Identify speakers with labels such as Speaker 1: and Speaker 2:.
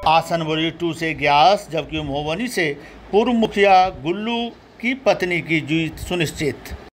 Speaker 1: आसनबुरी 2 से ग्यास, जबकि महोबनी से पूर्व मुखिया गुल्लू की पत्नी की जीत सुनिश्चित।